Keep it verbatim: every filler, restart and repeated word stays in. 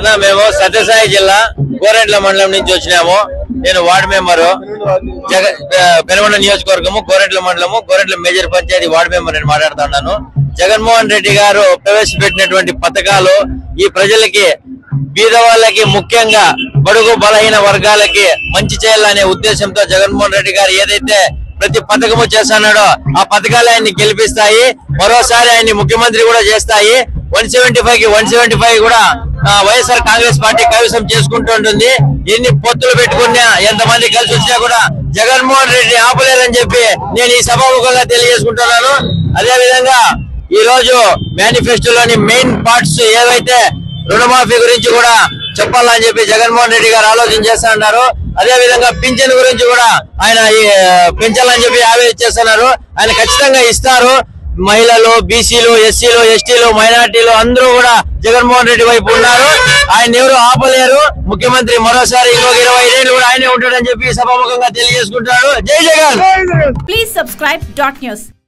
మేము సత్యసాయి జిల్లా కోరెంట్ల మండలం నుంచి వచ్చినాము. నేను వార్డు మెంబరు, జగ పెనుగొండ నియోజకవర్గము, కోరెంట్ల మండలము, Korentla major panchayat ward member నేను మాట్లాడుతున్నాను. జగన్మోహన్ రెడ్డి గారు ప్రవేశపెట్టినటువంటి పథకాలు ఈ ప్రజలకి, బీద వాళ్ళకి, ముఖ్యంగా బడుగు బలహీన వర్గాలకి మంచి చేయాలనే ఉద్దేశంతో జగన్మోహన్ రెడ్డి గారు ఏదైతే ప్రతి పథకము చేస్తున్నాడో ఆ పథకాలు ఆయన్ని గెలిపిస్తాయి. మరోసారి ఆయన్ని ముఖ్యమంత్రి కూడా చేస్తాయి. వన్ సెవెంటీ ఫైవ్ కి వన్ సెవెంటీ ఫైవ్ కూడా వైఎస్ఆర్ కాంగ్రెస్ పార్టీ కైవసం చేసుకుంటూ ఉంటుంది. ఎన్ని పొత్తులు పెట్టుకున్నా, ఎంతమంది కలిసి వచ్చినా కూడా జగన్మోహన్ రెడ్డి ఆపలేరని చెప్పి నేను ఈ సభాముఖంగా తెలియజేసుకుంటున్నాను. అదే విధంగా ఈ రోజు మేనిఫెస్టోలోని మెయిన్ పార్ట్స్ ఏవైతే రుణమాఫీ గురించి కూడా చెప్పాలని చెప్పి జగన్మోహన్ రెడ్డి గారు ఆలోచన చేస్తా ఉన్నారు. అదే విధంగా పింఛన్ గురించి కూడా ఆయన పెంచాలని చెప్పి ఆవేదన చేస్తున్నారు. ఆయన ఖచ్చితంగా ఇస్తారు. మహిళలు, బీసీలు, ఎస్సీలు, ఎస్టీలు, మైనార్టీలు అందరూ కూడా జగన్మోహన్ రెడ్డి వైపు ఉన్నారు. ఆయన ఎవరు ఆపలేరు. ముఖ్యమంత్రి మరోసారి ఇంకొక ఇరవై ఐదేళ్ళు కూడా ఆయనే ఉంటాడని చెప్పి సభాముఖంగా తెలియజేసుకుంటారు. Jai Jagan. Please subscribe dot news.